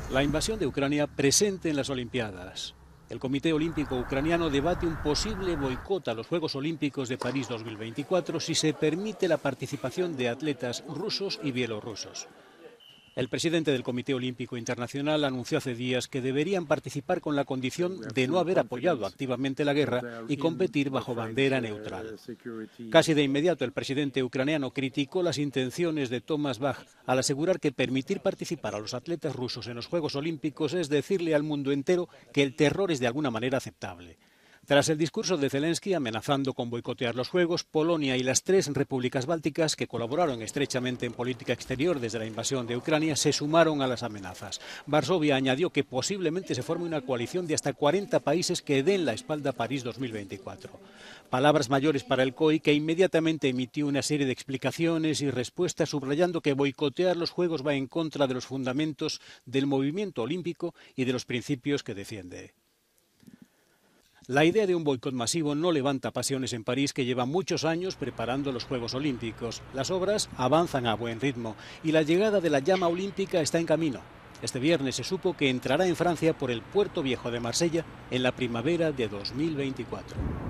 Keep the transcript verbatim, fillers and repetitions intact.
La invasión de Ucrania presente en las Olimpiadas. El Comité Olímpico Ucraniano debate un posible boicot a los Juegos Olímpicos de París dos mil veinticuatro si se permite la participación de atletas rusos y bielorrusos. El presidente del Comité Olímpico Internacional anunció hace días que deberían participar con la condición de no haber apoyado activamente la guerra y competir bajo bandera neutral. Casi de inmediato el presidente ucraniano criticó las intenciones de Thomas Bach al asegurar que permitir participar a los atletas rusos en los Juegos Olímpicos es decirle al mundo entero que el terror es de alguna manera aceptable. Tras el discurso de Zelensky amenazando con boicotear los Juegos, Polonia y las tres repúblicas bálticas, que colaboraron estrechamente en política exterior desde la invasión de Ucrania, se sumaron a las amenazas. Varsovia añadió que posiblemente se forme una coalición de hasta cuarenta países que den la espalda a París dos mil veinticuatro. Palabras mayores para el C O I, que inmediatamente emitió una serie de explicaciones y respuestas subrayando que boicotear los Juegos va en contra de los fundamentos del movimiento olímpico y de los principios que defiende. La idea de un boicot masivo no levanta pasiones en París, que lleva muchos años preparando los Juegos Olímpicos. Las obras avanzan a buen ritmo y la llegada de la llama olímpica está en camino. Este viernes se supo que entrará en Francia por el Puerto Viejo de Marsella en la primavera de dos mil veinticuatro.